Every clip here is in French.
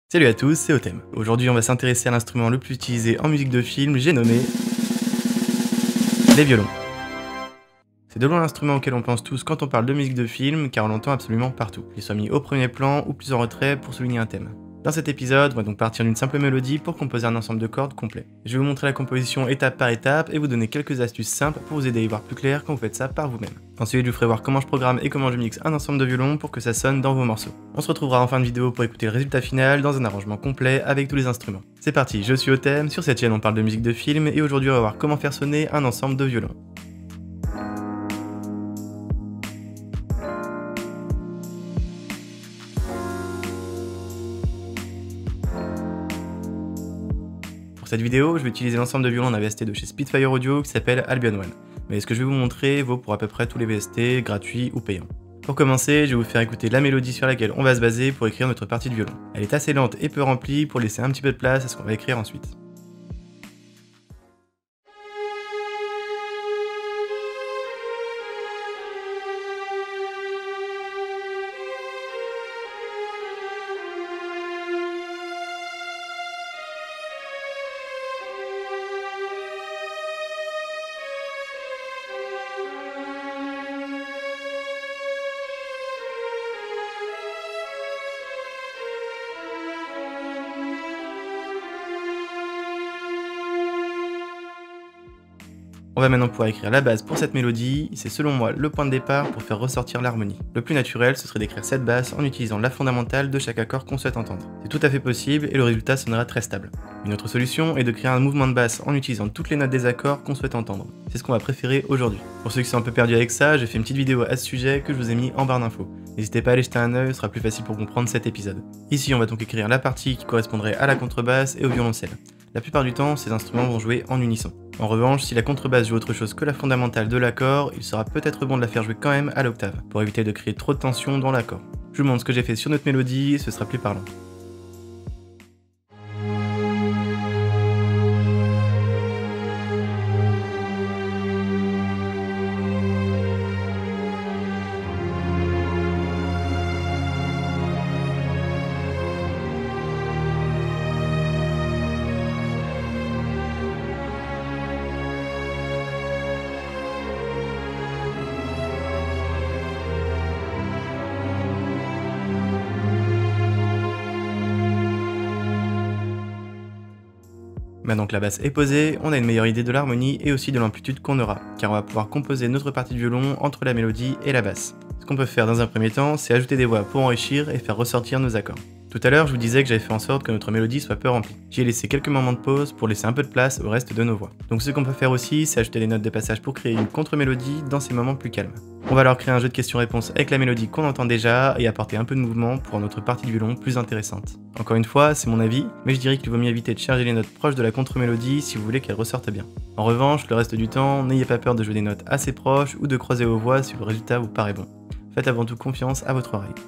Salut à tous, c'est Otem. Aujourd'hui on va s'intéresser à l'instrument le plus utilisé en musique de film, j'ai nommé les violons. C'est de loin l'instrument auquel on pense tous quand on parle de musique de film, car on l'entend absolument partout, qu'il soit mis au premier plan ou plus en retrait pour souligner un thème. Dans cet épisode, on va donc partir d'une simple mélodie pour composer un ensemble de cordes complet. Je vais vous montrer la composition étape par étape et vous donner quelques astuces simples pour vous aider à y voir plus clair quand vous faites ça par vous-même. Ensuite, je vous ferai voir comment je programme et comment je mixe un ensemble de violons pour que ça sonne dans vos morceaux. On se retrouvera en fin de vidéo pour écouter le résultat final dans un arrangement complet avec tous les instruments. C'est parti, je suis Otem, sur cette chaîne on parle de musique de film et aujourd'hui on va voir comment faire sonner un ensemble de violons. Pour cette vidéo, je vais utiliser l'ensemble de violons en VST de chez Spitfire Audio qui s'appelle Albion One. Mais ce que je vais vous montrer vaut pour à peu près tous les VST, gratuits ou payants. Pour commencer, je vais vous faire écouter la mélodie sur laquelle on va se baser pour écrire notre partie de violon. Elle est assez lente et peu remplie pour laisser un petit peu de place à ce qu'on va écrire ensuite. On va maintenant pouvoir écrire la base pour cette mélodie, c'est selon moi le point de départ pour faire ressortir l'harmonie. Le plus naturel, ce serait d'écrire cette basse en utilisant la fondamentale de chaque accord qu'on souhaite entendre. C'est tout à fait possible et le résultat sonnera très stable. Une autre solution est de créer un mouvement de basse en utilisant toutes les notes des accords qu'on souhaite entendre. C'est ce qu'on va préférer aujourd'hui. Pour ceux qui sont un peu perdus avec ça, j'ai fait une petite vidéo à ce sujet que je vous ai mis en barre d'infos. N'hésitez pas à aller jeter un œil, ce sera plus facile pour comprendre cet épisode. Ici, on va donc écrire la partie qui correspondrait à la contrebasse et au violoncelle. La plupart du temps, ces instruments vont jouer en unisson. En revanche, si la contrebasse joue autre chose que la fondamentale de l'accord, il sera peut-être bon de la faire jouer quand même à l'octave, pour éviter de créer trop de tension dans l'accord. Je vous montre ce que j'ai fait sur notre mélodie, ce sera plus parlant. Maintenant que la basse est posée, on a une meilleure idée de l'harmonie et aussi de l'amplitude qu'on aura, car on va pouvoir composer notre partie de violon entre la mélodie et la basse. Ce qu'on peut faire dans un premier temps, c'est ajouter des voix pour enrichir et faire ressortir nos accords. Tout à l'heure, je vous disais que j'avais fait en sorte que notre mélodie soit peu remplie. J'y ai laissé quelques moments de pause pour laisser un peu de place au reste de nos voix. Donc ce qu'on peut faire aussi, c'est ajouter des notes de passage pour créer une contre-mélodie dans ces moments plus calmes. On va alors créer un jeu de questions-réponses avec la mélodie qu'on entend déjà et apporter un peu de mouvement pour rendre notre partie de violon plus intéressante. Encore une fois, c'est mon avis, mais je dirais qu'il vaut mieux éviter de charger les notes proches de la contre-mélodie si vous voulez qu'elles ressortent bien. En revanche, le reste du temps, n'ayez pas peur de jouer des notes assez proches ou de croiser vos voix si le résultat vous paraît bon. Faites avant tout confiance à votre oreille.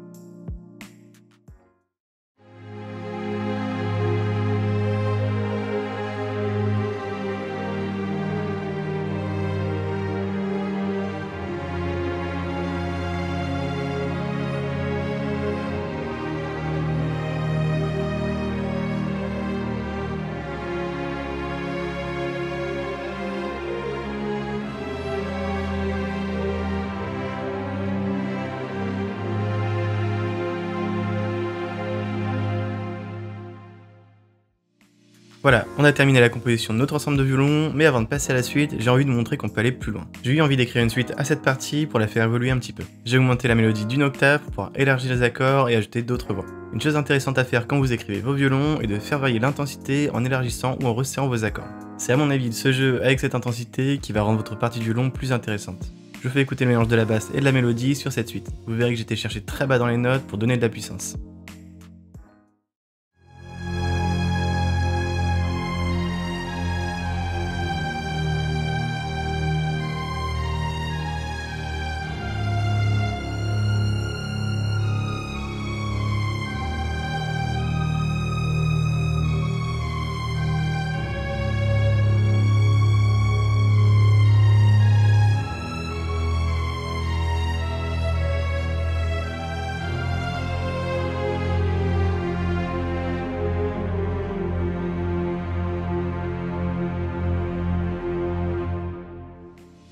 Voilà, on a terminé la composition de notre ensemble de violons, mais avant de passer à la suite, j'ai envie de vous montrer qu'on peut aller plus loin. J'ai eu envie d'écrire une suite à cette partie pour la faire évoluer un petit peu. J'ai augmenté la mélodie d'une octave pour pouvoir élargir les accords et ajouter d'autres voix. Une chose intéressante à faire quand vous écrivez vos violons est de faire varier l'intensité en élargissant ou en resserrant vos accords. C'est à mon avis ce jeu avec cette intensité qui va rendre votre partie de violon plus intéressante. Je vous fais écouter le mélange de la basse et de la mélodie sur cette suite. Vous verrez que j'étais cherché très bas dans les notes pour donner de la puissance.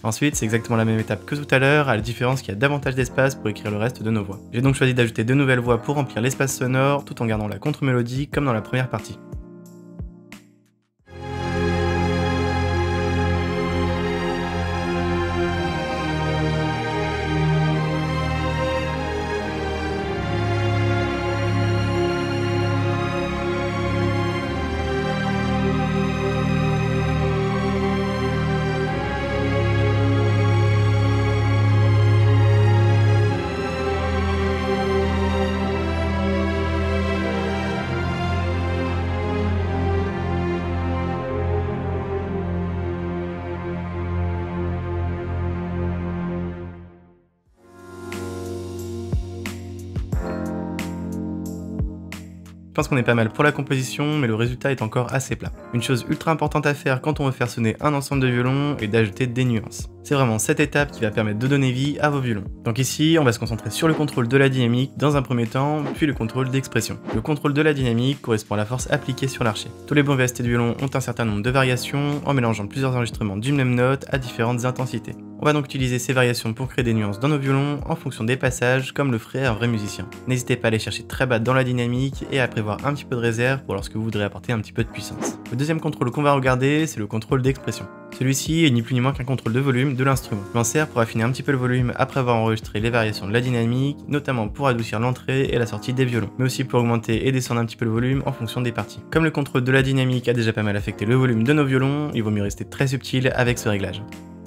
Ensuite, c'est exactement la même étape que tout à l'heure, à la différence qu'il y a davantage d'espace pour écrire le reste de nos voix. J'ai donc choisi d'ajouter de nouvelles voix pour remplir l'espace sonore, tout en gardant la contre-mélodie comme dans la première partie. Je pense qu'on est pas mal pour la composition, mais le résultat est encore assez plat. Une chose ultra importante à faire quand on veut faire sonner un ensemble de violons est d'ajouter des nuances. C'est vraiment cette étape qui va permettre de donner vie à vos violons. Donc ici, on va se concentrer sur le contrôle de la dynamique dans un premier temps, puis le contrôle d'expression. Le contrôle de la dynamique correspond à la force appliquée sur l'archet. Tous les bons VST de violon ont un certain nombre de variations en mélangeant plusieurs enregistrements d'une même note à différentes intensités. On va donc utiliser ces variations pour créer des nuances dans nos violons en fonction des passages, comme le ferait un vrai musicien. N'hésitez pas à aller chercher très bas dans la dynamique et à prévoir un petit peu de réserve pour lorsque vous voudrez apporter un petit peu de puissance. Le deuxième contrôle qu'on va regarder, c'est le contrôle d'expression. Celui-ci est ni plus ni moins qu'un contrôle de volume de l'instrument. Je m'en sers pour affiner un petit peu le volume après avoir enregistré les variations de la dynamique, notamment pour adoucir l'entrée et la sortie des violons, mais aussi pour augmenter et descendre un petit peu le volume en fonction des parties. Comme le contrôle de la dynamique a déjà pas mal affecté le volume de nos violons, il vaut mieux rester très subtil avec ce réglage.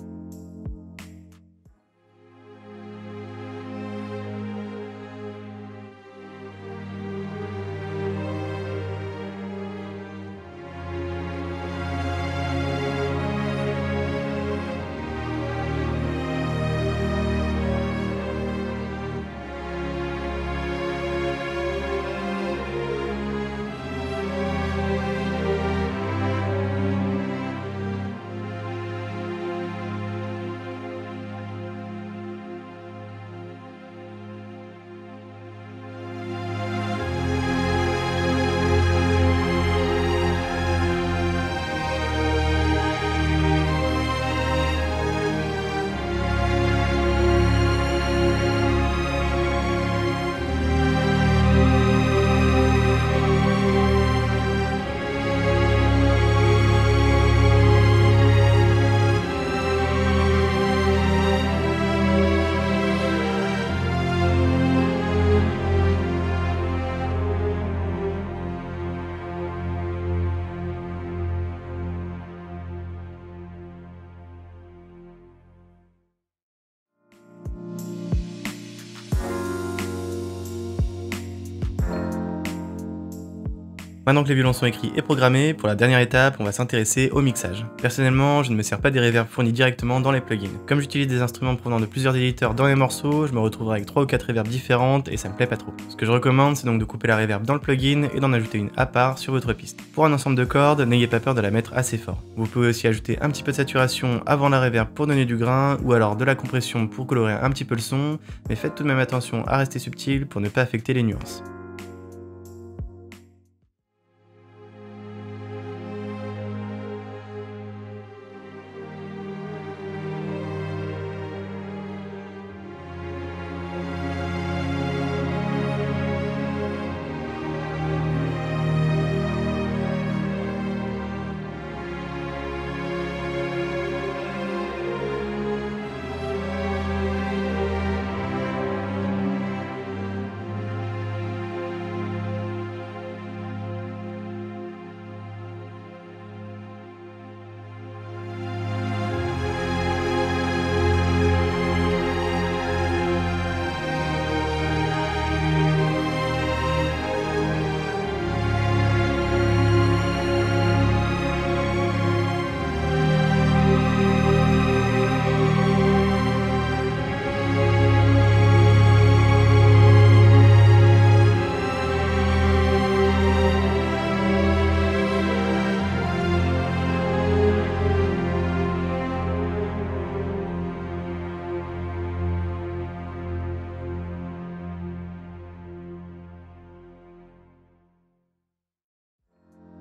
Maintenant que les violons sont écrits et programmés, pour la dernière étape, on va s'intéresser au mixage. Personnellement, je ne me sers pas des reverbs fournis directement dans les plugins. Comme j'utilise des instruments provenant de plusieurs éditeurs dans mes morceaux, je me retrouverai avec 3 ou 4 reverbs différentes et ça me plaît pas trop. Ce que je recommande, c'est donc de couper la reverb dans le plugin et d'en ajouter une à part sur votre piste. Pour un ensemble de cordes, n'ayez pas peur de la mettre assez fort. Vous pouvez aussi ajouter un petit peu de saturation avant la reverb pour donner du grain, ou alors de la compression pour colorer un petit peu le son, mais faites tout de même attention à rester subtil pour ne pas affecter les nuances.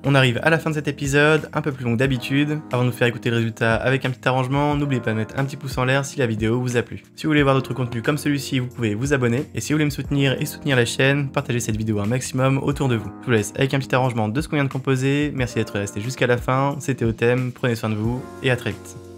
On arrive à la fin de cet épisode, un peu plus long que d'habitude. Avant de nous faire écouter le résultat avec un petit arrangement, n'oubliez pas de mettre un petit pouce en l'air si la vidéo vous a plu. Si vous voulez voir d'autres contenus comme celui-ci, vous pouvez vous abonner. Et si vous voulez me soutenir et soutenir la chaîne, partagez cette vidéo un maximum autour de vous. Je vous laisse avec un petit arrangement de ce qu'on vient de composer. Merci d'être resté jusqu'à la fin, c'était Autem, prenez soin de vous et à très vite.